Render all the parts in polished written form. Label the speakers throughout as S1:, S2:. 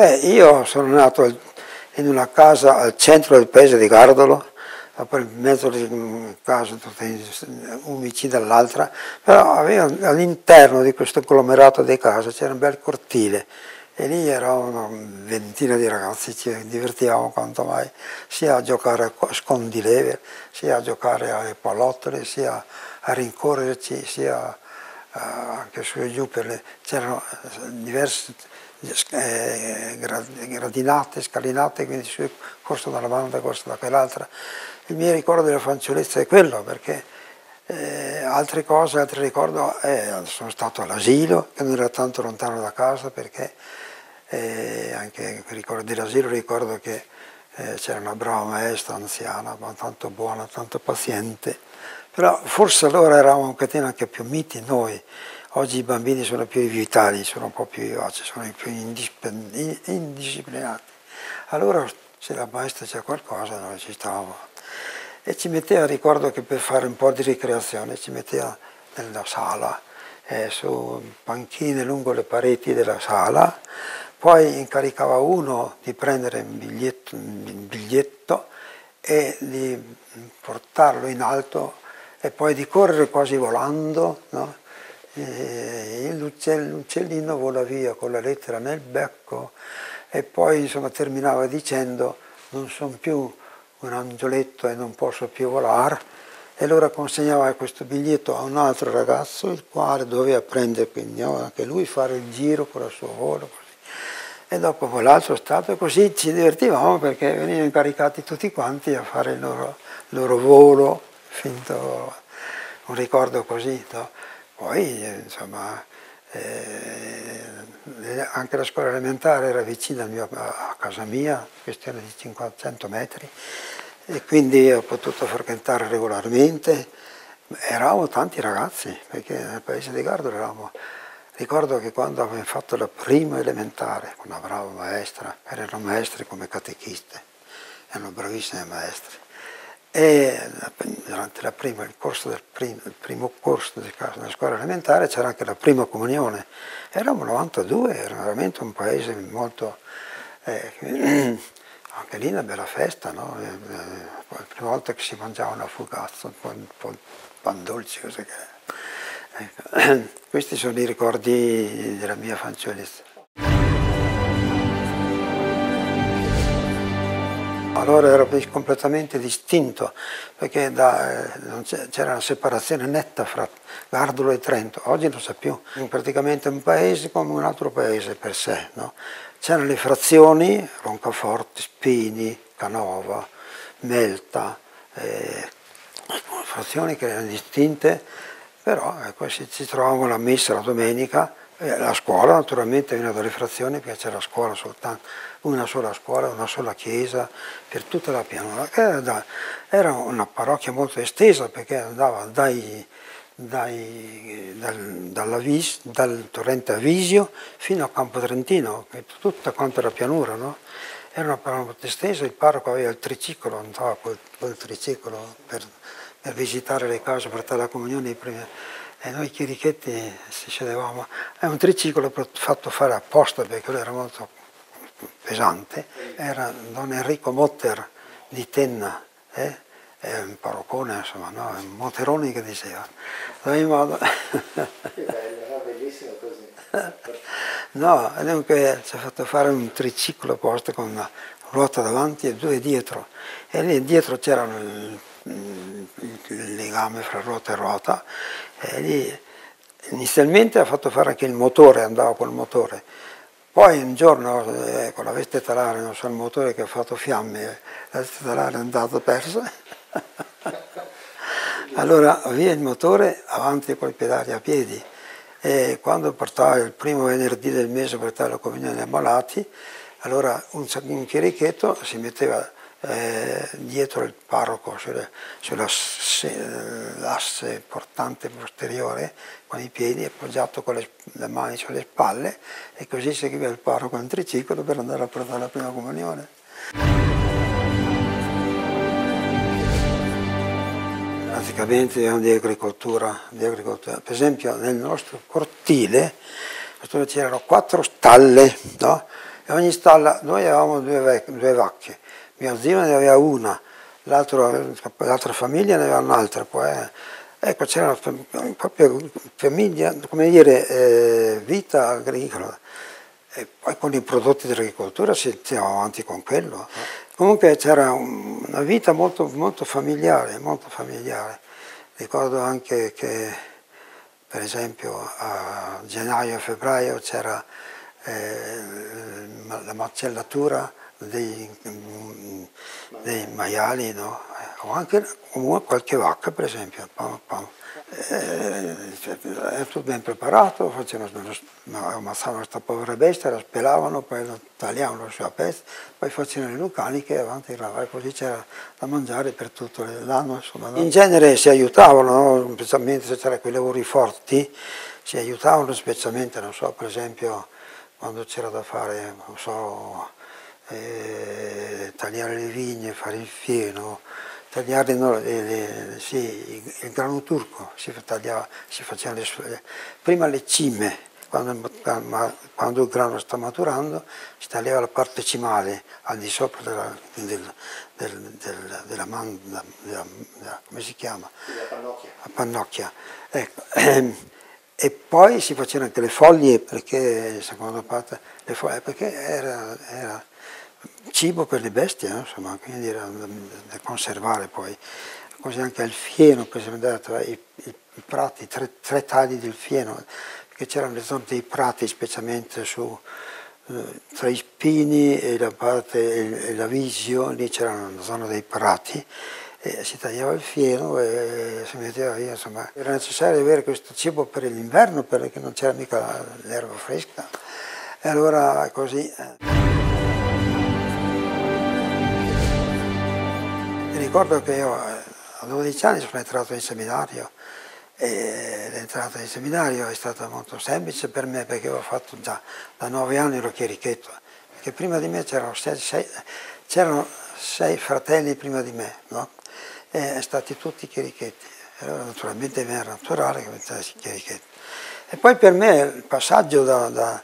S1: Beh, io sono nato in una casa al centro del paese di Gardolo, in mezzo alle case tutte una vicino all'altra, però all'interno di questo agglomerato di case c'era un bel cortile e lì era una ventina di ragazzi, ci divertivamo quanto mai, sia a giocare a scondileve, sia a giocare alle pallottole, sia a rincorrerci, sia anche su e giù c'erano diverse gradinate, scalinate, quindi su corso da una banda, corso da quell'altra. Il mio ricordo della fanciullezza è quello, perché altre cose, altri ricordi, sono stato all'asilo, che non era tanto lontano da casa, perché anche il ricordo dell'asilo ricordo che c'era una brava maestra anziana, ma tanto buona, tanto paziente, però forse allora eravamo un pochettino anche più miti noi. Oggi i bambini sono più vitali, sono un po' più vivaci, sono più indisciplinati. Allora se la maestra c'è qualcosa noi ci stavamo. E ci metteva, ricordo che per fare un po' di ricreazione, ci metteva nella sala, su panchine lungo le pareti della sala, poi incaricava uno di prendere un biglietto e di portarlo in alto e poi di correre quasi volando, no? L'uccellino vola via con la lettera nel becco e poi insomma terminava dicendo non sono più un angioletto e non posso più volare, e allora consegnava questo biglietto a un altro ragazzo il quale doveva prendere quindi anche lui fare il giro con il suo volo così. E dopo quell'altro stato e così ci divertivamo perché venivano incaricati tutti quanti a fare il loro volo, finto un ricordo così, no? Poi, insomma, anche la scuola elementare era vicina a casa mia, questione di 500 metri, e quindi ho potuto frequentare regolarmente. Eravamo tanti ragazzi, perché nel paese di Gardolo ricordo che quando abbiamo fatto la prima elementare, con una brava maestra, erano maestre come catechiste, erano bravissime maestre. E durante il primo corso della scuola elementare c'era anche la prima comunione. Eravamo 92, era veramente un paese molto... anche lì una bella festa, no? La prima volta che si mangiava una fugazza, un po' pan dolci, cose che... Ecco. Questi sono i ricordi della mia fanciullezza. Allora ero completamente distinto, perché c'era una separazione netta fra Gardolo e Trento, oggi non sa più, è praticamente un paese come un altro paese per sé, no? C'erano le frazioni, Roncaforte, Spini, Canova, Melta, frazioni che erano distinte, però ecco, si trovavano la messa la domenica, la scuola naturalmente veniva dalle frazioni perché c'era scuola soltanto, una sola scuola, una sola chiesa per tutta la pianura. Era una parrocchia molto estesa perché andava dal torrente Avisio fino a Campo Trentino, tutta quanta la pianura, no? Era una parrocchia molto estesa, il parroco aveva il triciclo, andava col triciclo per visitare le case, portare la comunione e noi chierichetti ci sedevamo. È un triciclo fatto fare apposta perché lui era molto pesante, era Don Enrico Motter di Tenna, è un parroccone, insomma, no? È un Moteroni che diceva. In modo...
S2: Che bello, no? Bellissimo così.
S1: No, dunque ci ha fatto fare un triciclo apposta con una ruota davanti e due dietro, e lì dietro c'erano il legame fra ruota e ruota, e lì inizialmente ha fatto fare anche il motore, andava col motore. Poi un giorno, con la veste talare, non so, il motore che ha fatto fiamme, la veste talare è andata persa. Allora via il motore, avanti con i pedali a piedi. E quando portava il primo venerdì del mese per portare la comunione ai malati, allora un chierichetto si metteva dietro il parroco sull'asse portante posteriore con i piedi appoggiato con le mani sulle spalle, e così seguiva il parroco in triciclo per andare a portare la prima comunione. Praticamente erano di agricoltura. Per esempio nel nostro cortile c'erano 4 stalle, no? e ogni stalla, noi avevamo due vacche, mio zio ne aveva una, l'altra famiglia ne aveva un'altra, poi ecco c'era proprio famiglia, come dire, vita agricola. E poi con i prodotti dell'agricoltura si andava avanti con quello. Comunque c'era una vita molto, molto familiare, molto familiare. Ricordo anche che, per esempio, a gennaio e febbraio c'era la macellatura dei maiali, no? O anche comunque qualche vacca, per esempio. Era tutto ben preparato, ammazzavano questa povera bestia, la spelavano, poi la tagliavano su a pezzi, poi facevano le lucaniche avanti e là, così c'era da mangiare per tutto l'anno. No? In genere si aiutavano, no? Specialmente se c'erano quei lavori forti, si aiutavano specialmente, non so, per esempio quando c'era da fare, non so, tagliare le vigne, fare il fieno, tagliare sì, il grano turco, si faceva prima le cime, quando il grano sta maturando si tagliava la parte cimale al di sopra della come si chiama?
S2: La pannocchia.
S1: La pannocchia. Ecco. E poi si facevano anche le foglie, perché seconda parte, le foglie, perché era cibo per le bestie, no? Insomma, quindi era da conservare poi. Così anche il fieno, che si è andato, i prati, tre tagli del fieno, perché c'erano le zone dei prati, specialmente tra i Spini e la parte e la Visio, lì c'era una zona dei prati, e si tagliava il fieno e si metteva via, insomma. Era necessario avere questo cibo per l'inverno, perché non c'era mica l'erba fresca. E allora così. Mi ricordo che io a 12 anni sono entrato in seminario, e l'entrata in seminario è stata molto semplice per me, perché avevo fatto già da 9 anni ero chierichetto, perché prima di me c'erano sei fratelli prima di me, no? E stati tutti chierichetti, e allora naturalmente mi era naturale che diventassi chierichetto. E poi per me il passaggio da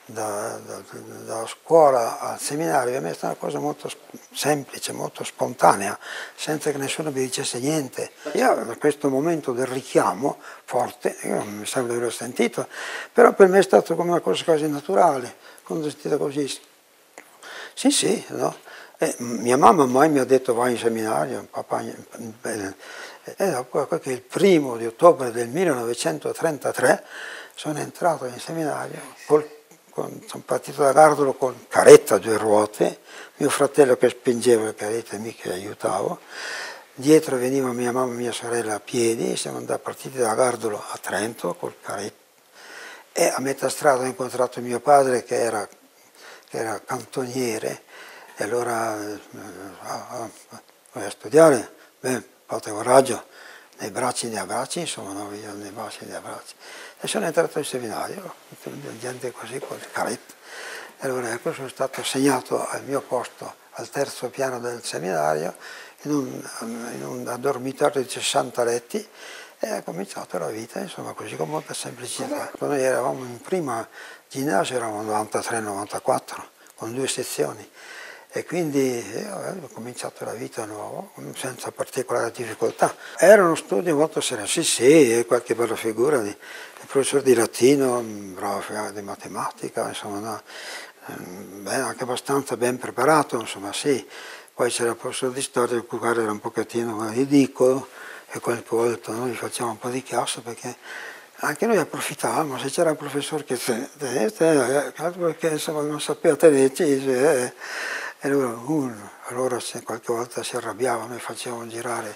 S1: scuola al seminario per me è stata una cosa molto semplice, molto spontanea, senza che nessuno mi dicesse niente. Io da questo momento del richiamo forte, io non mi sembra di averlo sentito, però per me è stato come una cosa quasi naturale, quando ho sentito così. Sì, no? Mia mamma mai mi ha detto vai in seminario, papà, e dopo che il 1° di ottobre del 1933 sono entrato in seminario, sono partito da Gardolo con carretta a 2 ruote, mio fratello che spingeva le carrette e mi che aiutavo, dietro veniva mia mamma e mia sorella a piedi, siamo partiti da Gardolo a Trento col carretto, e a metà strada ho incontrato mio padre che era cantoniere, e allora vai a studiare, beh, fate coraggio, nei bracci ne abbracci, insomma, no, io nei bracci ne abbracci. E sono entrato in seminario, gente così con le carrette. E allora ecco, sono stato assegnato al mio posto al 3° piano del seminario, in un dormitorio di 60 letti, e ho cominciato la vita, insomma, così con molta semplicità. Quando noi eravamo in prima ginnasio eravamo 93-94, con 2 sezioni. E quindi ho cominciato la vita nuova senza particolare difficoltà. Era uno studio molto serio, sì, qualche bella figura di professore di latino, bravo di matematica, insomma, no, anche abbastanza ben preparato, insomma, sì. Poi c'era il professore di storia, il quale era un pochettino ridicolo, e qualche volta noi facevamo un po' di chiasso, perché anche noi approfittavamo, se c'era un professore che perché insomma non sapeva tedesco, e allora qualche volta si arrabbiavano e facevano girare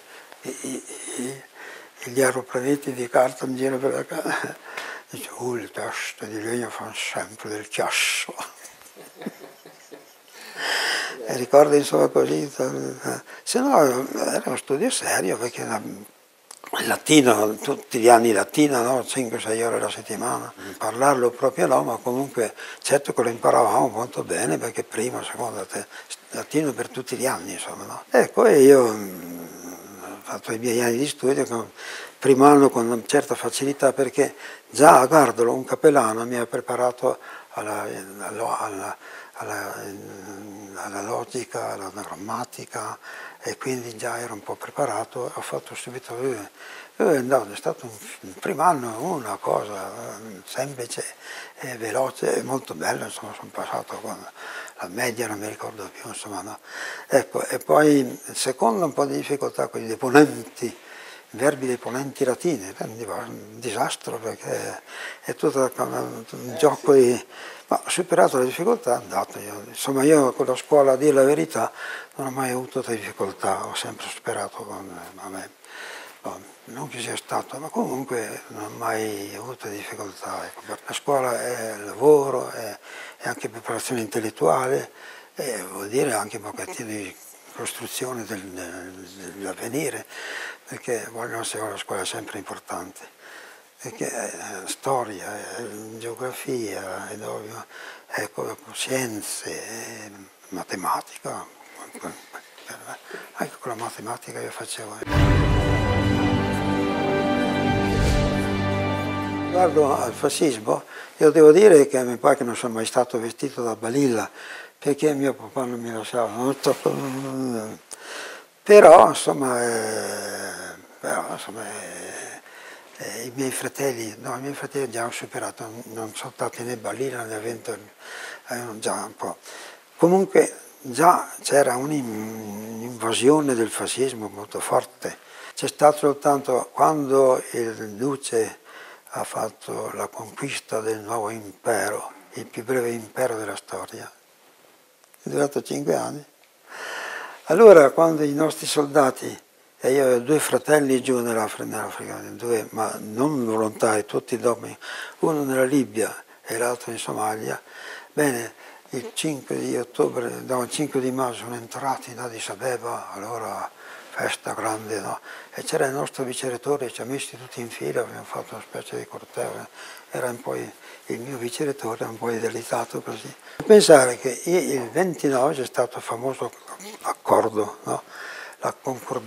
S1: gli aeroplanetti di carta in giro per la casa. Dice, le teste di legno fanno sempre del chiasso. E ricordo insomma così, se no era uno studio serio, perché il latino, tutti gli anni latino, no? 5-6 ore alla settimana, parlarlo proprio no, ma comunque certo che lo imparavamo molto bene, perché prima, seconda, latino per tutti gli anni, insomma, no? Ecco, e io ho fatto i miei anni di studio, primo anno con una certa facilità, perché già a Gardolo un cappellano mi ha preparato alla logica, alla grammatica, e quindi già ero un po' preparato. Ho fatto subito, no, è stato il primo anno una cosa semplice e veloce e molto bella, insomma, sono passato con la media, non mi ricordo più, insomma, no. Ecco, e poi il secondo un po' di difficoltà con i deponenti, verbi deponenti latini, un disastro perché è tutto un gioco di... Ma ho superato la difficoltà, andato io. Insomma, io con la scuola, a dire la verità, non ho mai avuto difficoltà, ho sempre superato con... Vabbè, non che sia stato, ma comunque non ho mai avuto difficoltà. Ecco. La scuola è lavoro, è anche preparazione intellettuale, e vuol dire anche un pochettino di costruzione dell'avvenire, perché vogliono essere la scuola è sempre importante, perché storia, geografia, ecco, scienze, matematica, anche con la matematica io facevo. Riguardo al fascismo, io devo dire che mi pare che non sono mai stato vestito da balilla, perché mio papà non mi lasciava, però insomma, i miei fratelli già hanno superato, non sono stati né balilla né avventori, già un po'. Comunque già c'era un'invasione del fascismo molto forte, c'è stato soltanto quando il duce ha fatto la conquista del nuovo impero, il più breve impero della storia, è durato 5 anni. Allora quando i nostri soldati, e io avevo 2 fratelli giù nell'Africa, 2, ma non volontari, tutti dopo, uno nella Libia e l'altro in Somalia, bene, il 5 di ottobre, no, il 5 di maggio sono entrati in Addis Abeba, allora festa grande, no? E c'era il nostro vicerettore, ci ha messi tutti in fila, abbiamo fatto una specie di corteo, era un po' il mio vicerettore, un po' idealizzato così. Pensare che il 29 c'è stato il famoso accordo, no? La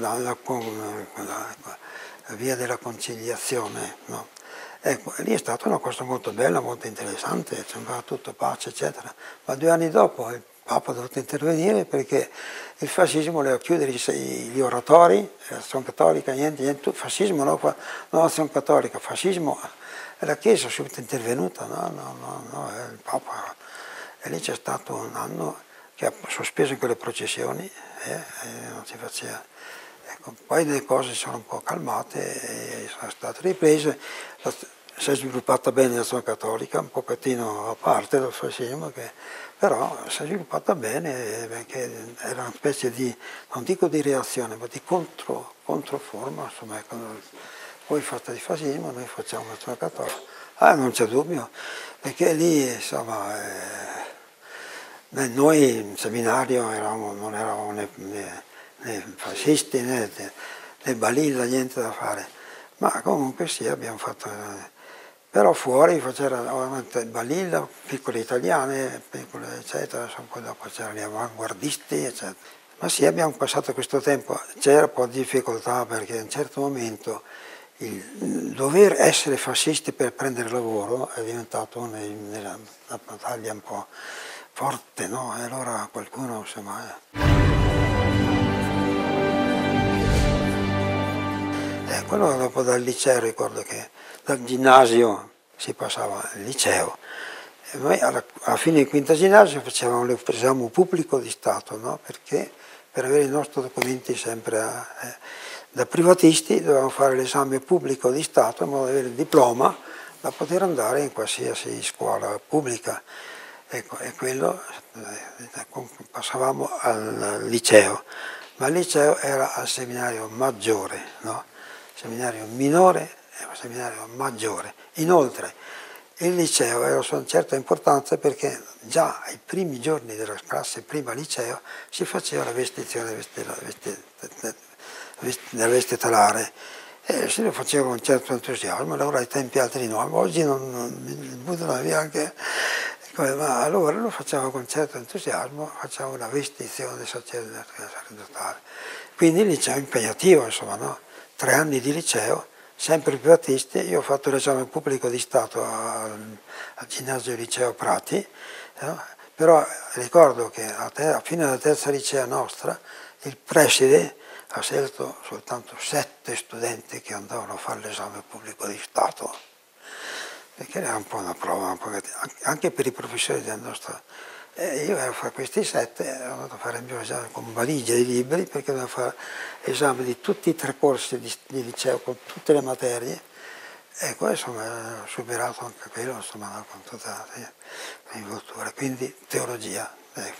S1: via della conciliazione, no? Ecco, lì è stata una cosa molto bella, molto interessante, sembrava tutto pace, eccetera. Ma 2 anni dopo il Papa ha dovuto intervenire perché il fascismo voleva chiudere gli oratori, l'azione cattolica, niente, fascismo no, non azione cattolica, fascismo, e la Chiesa è subito intervenuta, no, il Papa, e lì c'è stato un anno che ha sospeso quelle processioni, non si faceva. Ecco, poi le cose si sono un po' calmate e sono state riprese, si è sviluppata bene l'azione cattolica, un pochettino a parte dal fascismo, però si è sviluppata bene perché era una specie di, non dico di reazione, ma di controforma, insomma, ecco, voi fate di fascismo, noi facciamo l'azione cattolica. Non c'è dubbio, perché lì, insomma, noi in seminario non eravamo né fascisti né balilla, niente da fare, ma comunque sì, abbiamo fatto, però fuori c'era balilla, piccole italiane, piccole eccetera, poi dopo c'erano gli avanguardisti, eccetera. Ma sì, abbiamo passato questo tempo, c'era un po' di difficoltà perché a un certo momento il dover essere fascisti per prendere lavoro è diventato una battaglia un po' forte, no? E allora qualcuno, insomma... quello dopo dal liceo, ricordo che dal ginnasio si passava al liceo. E noi alla fine del quinto ginnasio facevamo l'esame pubblico di Stato, no? Perché per avere i nostri documenti sempre da privatisti dovevamo fare l'esame pubblico di Stato in modo da avere il diploma da poter andare in qualsiasi scuola pubblica. Ecco, e quello passavamo al liceo, ma il liceo era al seminario maggiore, no? Seminario minore e un seminario maggiore. Inoltre il liceo aveva una certa importanza perché già ai primi giorni della classe prima liceo si faceva la vestizione della veste talare e se lo faceva con un certo entusiasmo, allora ai tempi altri no, oggi non buttano via anche, ma allora lo facciamo con un certo entusiasmo, facciamo la vestizione sacerdotale. Quindi il liceo è impegnativo, insomma, no? 3 anni di liceo, sempre privatisti, io ho fatto l'esame pubblico di Stato al ginnasio liceo Prati, no? Però ricordo che a fine della terza licea nostra il preside ha scelto soltanto 7 studenti che andavano a fare l'esame pubblico di Stato, perché era un po' una prova, anche per i professori del nostro. Io ero fra questi 7, ero andato a fare il mio esame con valigie di libri, perché dovevo fare esame di tutti i 3 corsi di liceo, con tutte le materie, e poi insomma ho superato anche quello, insomma, con tutta l'involtura. Quindi teologia, ecco.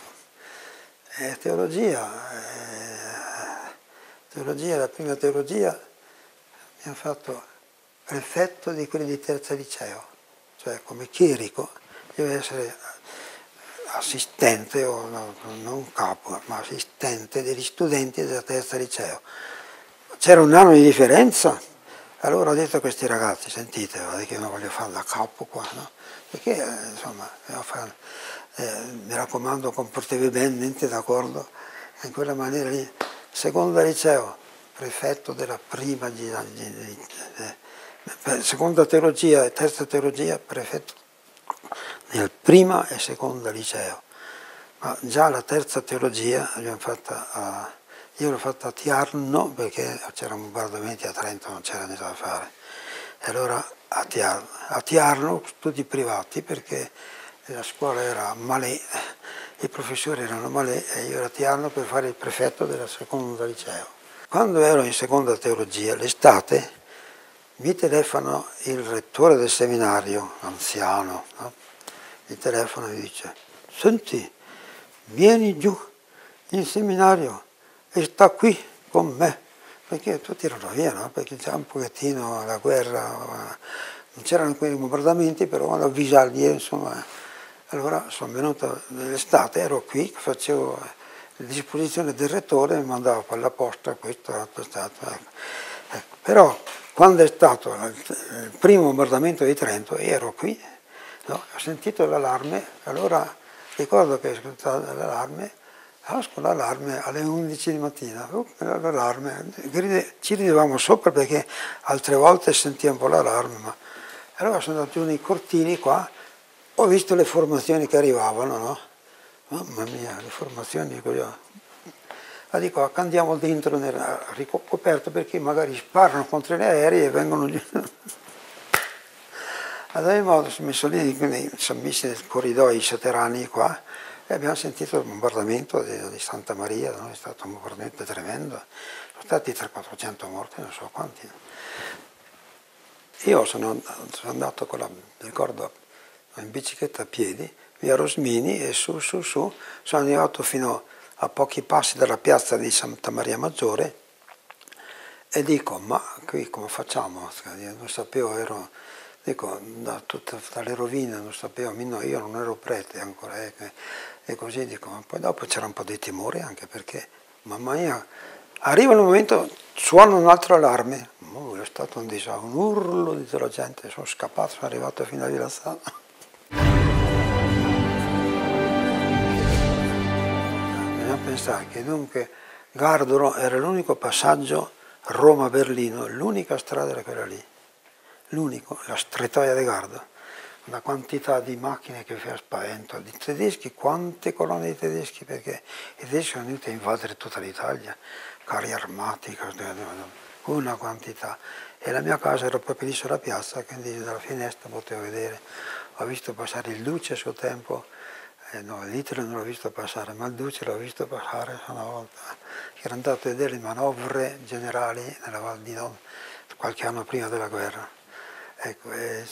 S1: La prima teologia mi ha fatto prefetto di quelli di terza liceo, cioè come chierico deve essere assistente, o no, non capo, ma assistente degli studenti della terza liceo. C'era un anno di differenza, allora ho detto a questi ragazzi, sentite, che io non voglio fare da capo qua, no? Perché insomma, mi raccomando, comportatevi bene, niente d'accordo, in quella maniera lì. Seconda liceo, prefetto della prima, seconda teologia e terza teologia, prefetto nel prima e seconda liceo. Ma già la terza teologia l'abbiamo fatta io l'ho fatta a Tiarno, perché c'erano bombardamenti a Trento, non c'era niente da fare. E allora a Tiarno studi privati, perché la scuola era malè, i professori erano malè, e io ero a Tiarno per fare il prefetto della seconda liceo. Quando ero in seconda teologia, l'estate, mi telefona il rettore del seminario, anziano, no? Mi telefona e mi dice: senti, vieni giù in seminario e sta qui con me, perché tutti erano via, no? Perché c'era un pochettino la guerra, non c'erano quei bombardamenti, però ad avvisargli, insomma. Allora sono venuto nell'estate, ero qui, facevo a disposizione del rettore, mi mandava per la posta questo, l'altro stato. Ecco. Però quando è stato il primo bombardamento di Trento, ero qui, no? Ho sentito l'allarme, allora ricordo che ho sentito l'allarme, con l'allarme alle 11 di mattina, l'allarme, ci ridevamo sopra perché altre volte sentiva un po' l'allarme, ma allora sono andato giù nei cortili qua, ho visto le formazioni che arrivavano, no? Mamma mia, le formazioni, ma dico, andiamo dentro nel ricoperto, perché magari sparano contro gli aerei e vengono giù. Ad ogni modo sono messo lì, sono messi nei corridoi sotterranei qua, e abbiamo sentito il bombardamento di Santa Maria, no? È stato un bombardamento tremendo, sono stati 300-400 morti, non so quanti. Io sono andato ricordo, in bicicletta a piedi, via Rosmini, e su, sono arrivato fino a pochi passi dalla piazza di Santa Maria Maggiore, e dico, ma qui come facciamo? Non sapevo, dico, dalle rovine non sapevo, io non ero prete ancora, e così dico, ma poi dopo c'era un po' di timore, anche perché, mamma mia, arriva il momento, suona un altro allarme, è stato un disastro, un urlo di tutta la gente, sono scappato, sono arrivato fino a Vilassana. Bisogna pensare che dunque Gardolo era l'unico passaggio Roma-Berlino, l'unica strada era quella lì, l'unico, la strettoia di Garda. Una quantità di macchine che faceva spavento, di tedeschi, quante colonne di tedeschi, perché i tedeschi sono venuti a invadere tutta l'Italia, carri armati, una quantità. E la mia casa era proprio lì sulla piazza, quindi dalla finestra potevo vedere, ho visto passare il Duce a suo tempo, no, l'Italia non l'ho visto passare, ma il Duce l'ho visto passare una volta, che era andato a vedere le manovre generali nella Val di Don, qualche anno prima della guerra. Ecco,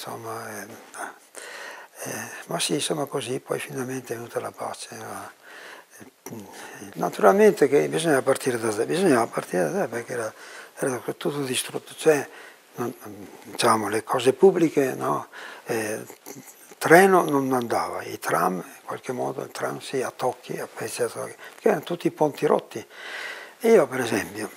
S1: ma sì, insomma così, poi finalmente è venuta la pace. Naturalmente che bisognava partire da sé, perché era tutto distrutto, cioè, diciamo, le cose pubbliche, no? Treno non andava, i tram, in qualche modo il tram sì, a tocchi, a pezzi a tocchi, perché erano tutti i ponti rotti. E io per esempio,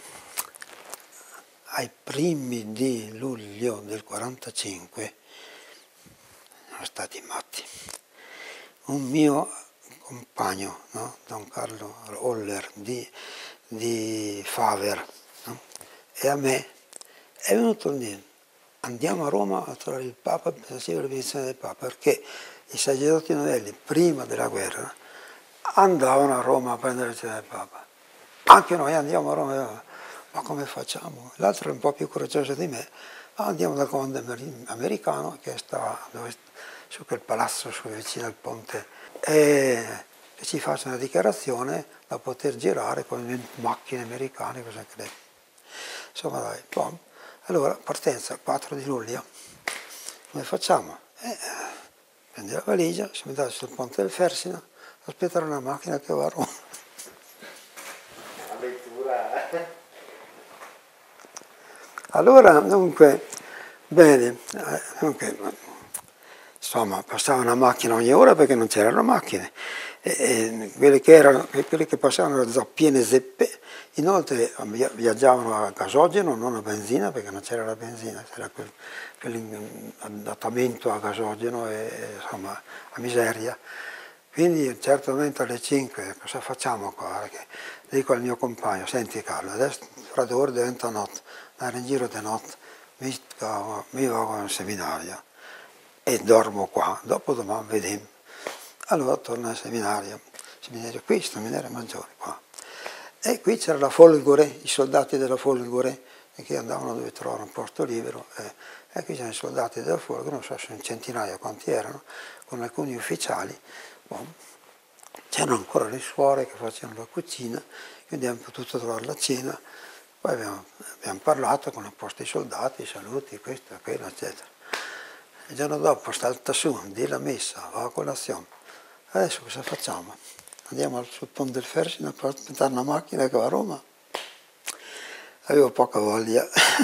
S1: ai primi di luglio del 45, sono stati matti. Un mio compagno, no? Don Carlo Oller di Faver, no? E a me è venuto lì, andiamo a Roma a trovare il Papa per la benedizione del Papa, perché i sacerdoti novelli prima della guerra andavano a Roma a prendere il cena del Papa. Anche noi andiamo a Roma, ma come facciamo? L'altro è un po' più coraggioso di me, ma andiamo dal comando americano che sta su quel palazzo vicino al ponte e ci faccia una dichiarazione da poter girare con le macchine americane, cosa credi? Insomma dai, bom. Allora partenza 4 di luglio, come facciamo? Prendi la valigia, siamo andati sul ponte del Fersina, aspettare una macchina che va a Roma.
S2: Avventura.
S1: Allora, dunque, bene, insomma, passava una macchina ogni ora perché non c'erano macchine. Quelle che passavano erano piene zeppe, inoltre viaggiavano a gasogeno, non a benzina, perché non c'era la benzina, c'era quell'adattamento a gasogeno e insomma a miseria. Quindi certamente alle 5 cosa facciamo qua? Perché dico al mio compagno, senti Carlo, adesso fra 2 ore diventa notte, andare in giro di notte, mi vado al seminario e dormo qua, dopo domani vediamo. Allora torno al seminario qui, seminario maggiore qua. E qui c'era la Folgore, i soldati della Folgore, che andavano dove trovare un posto libero, e qui c'erano i soldati della Folgore, non so se un centinaio quanti erano, con alcuni ufficiali. C'erano ancora le suore che facevano la cucina, quindi abbiamo potuto trovare la cena, poi abbiamo parlato con il posto dei soldati, saluti, questo, quello, eccetera. Il giorno dopo salta su, di la messa, va a colazione. Adesso cosa facciamo? Andiamo sul ponte del Fersina per aspettare una macchina che va a Roma? Avevo poca voglia.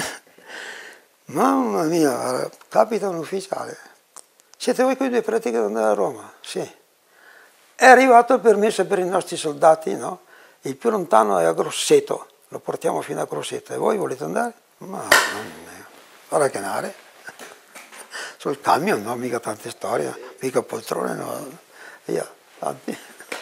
S1: Mamma mia, capita un ufficiale. Siete voi quei 2 preti che devono andare a Roma? Sì. È arrivato il permesso per i nostri soldati, no? Il più lontano è a Grosseto, lo portiamo fino a Grosseto. E voi volete andare? Ma non ora che andare. Sul camion, no, mica tante storie, mica poltrone, no. Via, tanti.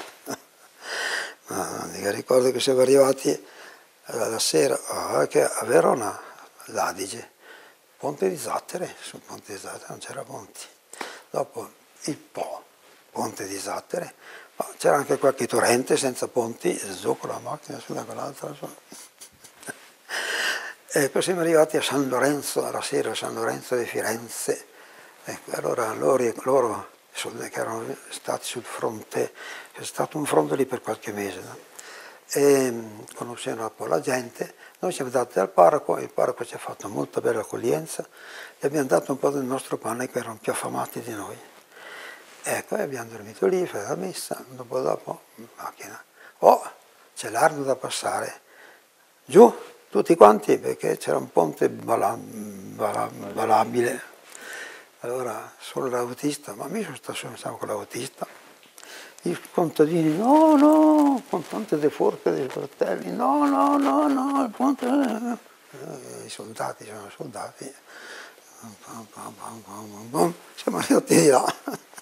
S1: Ma ricordo che siamo arrivati la sera a Verona, l'Adige, Ponte di Zattere, sul Ponte di Zattere non c'era ponti. Dopo il Po, Ponte di Zattere, ma c'era anche qualche torrente senza ponti, giù con la macchina su una con l'altra. E poi siamo arrivati a San Lorenzo, alla sera a San Lorenzo di Firenze. Ecco, allora loro che erano stati sul fronte, c'è stato un fronte lì per qualche mese, no? E conoscevano un po' la gente, noi siamo andati dal parroco, il parroco ci ha fatto molta bella accoglienza e abbiamo dato un po' del nostro pane che erano più affamati di noi. Ecco, e abbiamo dormito lì, fatto la messa, dopo macchina. C'è l'Arno da passare, giù, tutti quanti, perché c'era un ponte valabile. Allora solo l'autista, ma mi stavo con l'autista, i contadini, no, con tante de forche dei fratelli, no, il ponte, i soldati sono soldati, siamo andati di là.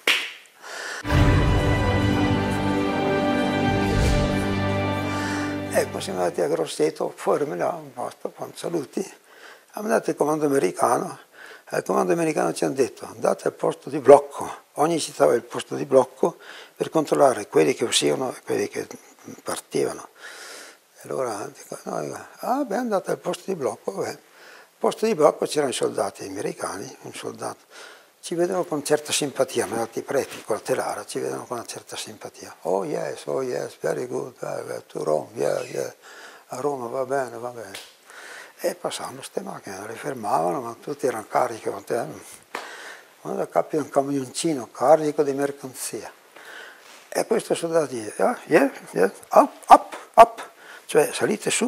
S1: Ecco, siamo andati a Grosseto, fuori là, un posto, saluti, siamo andati al comando americano. Al comando americano ci hanno detto andate al posto di blocco, ogni città aveva il posto di blocco per controllare quelli che uscivano e quelli che partivano. E allora dico, andate al posto di blocco, vabbè. Al posto di blocco c'erano i soldati americani, un soldato, ci vedono con certa simpatia, ma altri preti con la telara ci vedono con una certa simpatia. Oh yes, very good, to Rome, yeah, a Roma va bene. E passavano queste macchine, le fermavano, ma tutti erano carichi. Quando capi un camioncino carico di mercanzia. E questo soldato dice, yes, up, cioè salite su,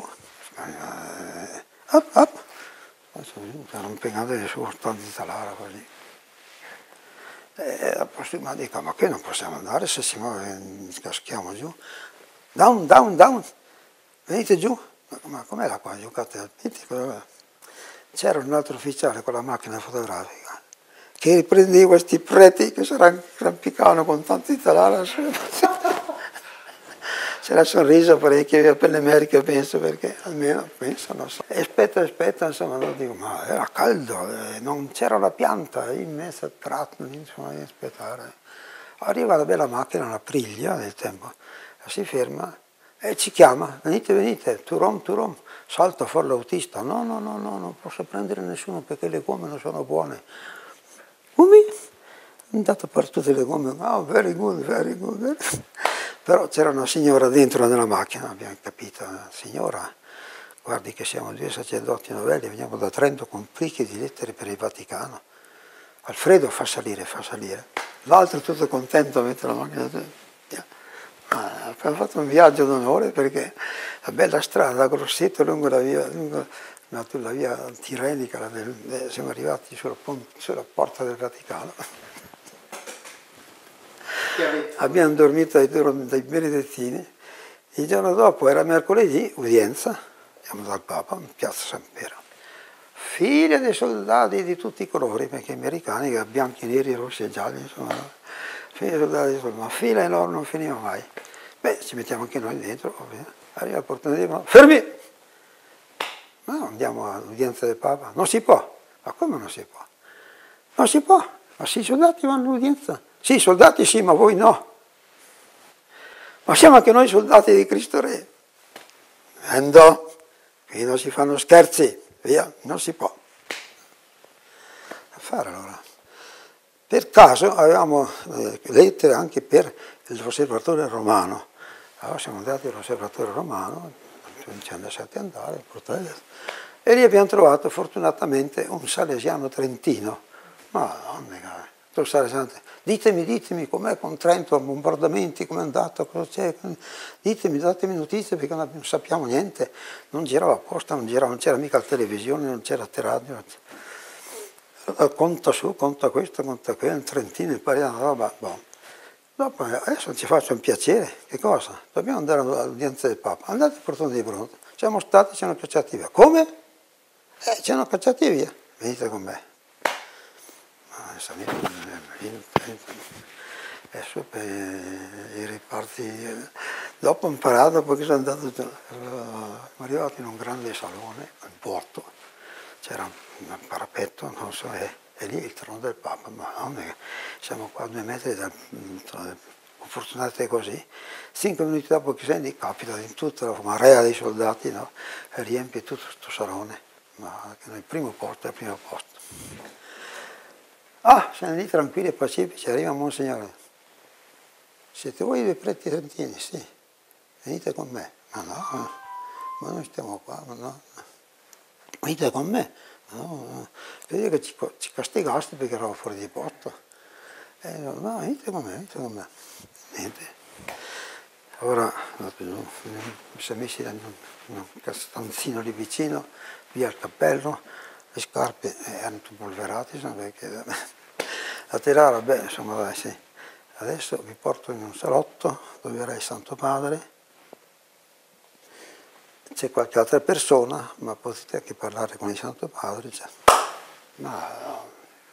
S1: up. Erano impegnati su tanti talara così. E la prossima dico, ma qui non possiamo andare, se si muove caschiamo giù. Down, venite giù. Ma com'è la qua? Giocate al pitico? C'era un altro ufficiale con la macchina fotografica che riprendeva questi preti che si arrampicavano con tanti talari. C'era sorriso parecchio per le Americhe, penso, perché almeno penso, non so. E aspetta, insomma, non dico, ma era caldo, non c'era la pianta in mezzo al tratto, insomma, di aspettare. Arriva la bella macchina, una Priglia del tempo, si ferma e ci chiama, venite, venite, Turom, salta fuori l'autista, no, non posso prendere nessuno perché le gomme non sono buone. Come? È andato per tutte le gomme, oh, very good, very good. Però c'era una signora dentro nella macchina, abbiamo capito, signora, guardi che siamo due sacerdoti novelli, veniamo da Trento con plichi di lettere per il Vaticano. Alfredo fa salire. L'altro tutto contento mette la macchina. Abbiamo fatto un viaggio d'onore perché la bella strada, Grosseto, lungo la via Tirenica, siamo arrivati sulla porta del Vaticano. Abbiamo dormito dai benedettini. Il giorno dopo era mercoledì, udienza, andiamo dal Papa in piazza San Piero. File dei soldati di tutti i colori, perché gli americani, bianchi, neri, rossi e gialli, insomma, file dei soldati, ma fila enorme non finiva mai. Beh, ci mettiamo anche noi dentro, ovvio. Arriva il portone di mano, fermi! No, andiamo all'udienza del Papa, non si può. Ma come non si può? Non si può, ma se i soldati vanno all'udienza. Sì, i soldati sì, ma voi no. Ma siamo anche noi soldati di Cristo Re. Andò, qui non si fanno scherzi, via, non si può. A fare allora. Per caso avevamo lettere anche per l'osservatore romano. Allora siamo andati all'osservatore romano, ci hanno lasciati andare, e lì abbiamo trovato fortunatamente un salesiano trentino. Madonna, tu salesiano, ditemi com'è con Trento, bombardamenti, com'è andato, cosa c'è, datemi notizie perché non sappiamo niente, non girava apposta, non c'era mica la televisione, non c'era la radio. Conta su, conta questo, conta quello, in Trentino impariamo la roba. Boh. Dopo, adesso ci faccio un piacere, che cosa? Dobbiamo andare all'udienza del Papa. Andate al portone di Bronzo. Siamo stati, ci hanno cacciati via. Come? Ci hanno cacciati via. Venite con me. Adesso per i riparti. Dopo ho imparato, perché sono andato, siamo arrivati in un grande salone, vuoto. C'era un parapetto, non so, e lì il trono del Papa, ma siamo qua a 2 metri dal fortunati così. 5 minuti dopo che senti, capita in tutta la marea dei soldati, no? E riempie tutto questo salone, ma nel primo posto, al primo posto. Siamo lì tranquilli e pacifici, arriva Monsignore. Siete voi due preti trentini? Sì. Venite con me. Ma no, ma noi stiamo qua, ma no. Venite con me. No, vedi che ci castigaste perché eravamo fuori di posto. No, venite con me. Niente. Ora mi sono messi in un stanzino lì vicino, via il cappello, le scarpe erano tutte polverate, perché a tirare, beh, insomma, dai, sì. Adesso vi porto in un salotto dove era il Santo Padre. C'è qualche altra persona, ma potete anche parlare con il Santo Padre. Ma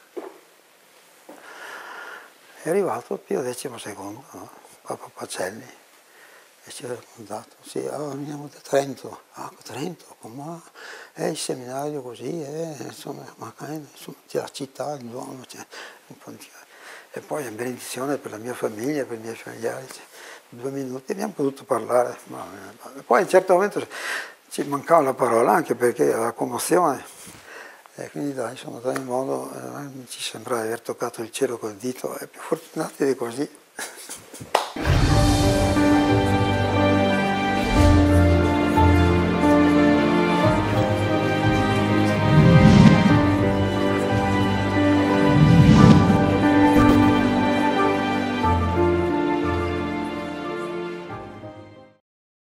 S1: è arrivato Pio XII, no? Papa Pacelli, e ci ha raccontato, sì, veniamo da Trento, Trento, come è il seminario così, insomma, c'è la città, il Duomo, e poi è benedizione per la mia famiglia, per i miei familiari. 2 minuti abbiamo potuto parlare, poi a un certo momento ci mancava la parola anche perché la commozione, e quindi dai, insomma, da un modo ci sembrava di aver toccato il cielo col dito, è più fortunati di così.